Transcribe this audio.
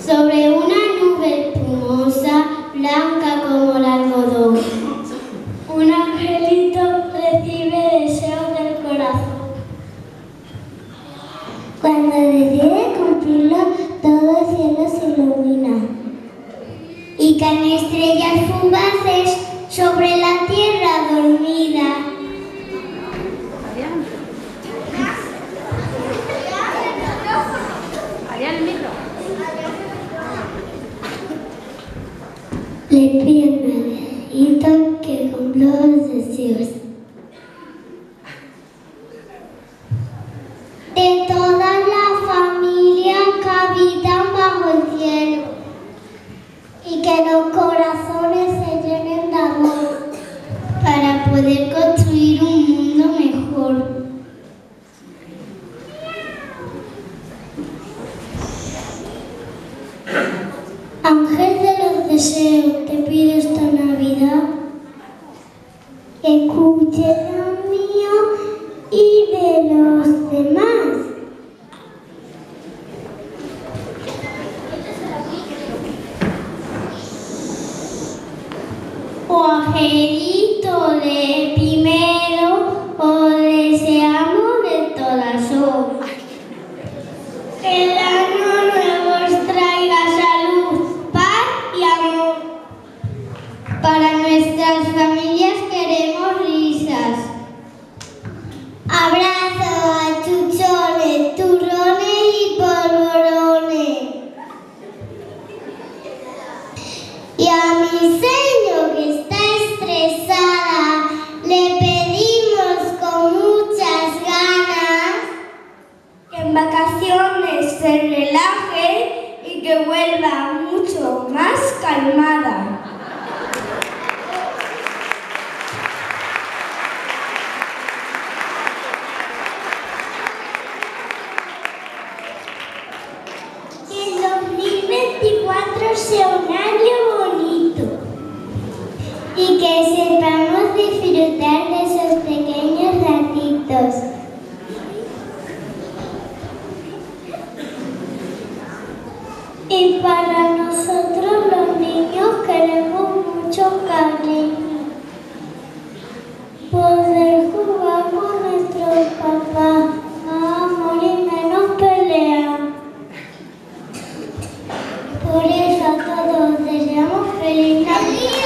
sobre una nube espumosa, blanca como el algodón. Un angelito recibe deseos del corazón. Cuando decide cumplirlo, todo el cielo se ilumina. Y caen estrellas fugaces sobre la tierra dormida. Le pido a Diosito que cumpla los deseos de toda la familia que habitan bajo el cielo y que los corazones se llenen de amor para poder construir un mundo mejor. Ángel de los deseos, te pido esta Navidad que escuche lo mío y de los demás. O angelito de primero, o deseamos de corazón. Que el año nuevo os traiga salud, paz y amor. Para nuestras familias queremos risas. Abrazos, achuchones, turrones y polvorones. Y a mi señor que está estresada, le pedimos con muchas ganas que en vacaciones se relaje y que vuelva mucho más calmada. Que el 2024 sea un año bonito y que sepamos disfrutar de esos pequeños ratitos. Y para nosotros los niños queremos mucho cariño. Poder jugar con nuestros papás, más amor y menos pelea. Por eso a todos deseamos feliz Navidad.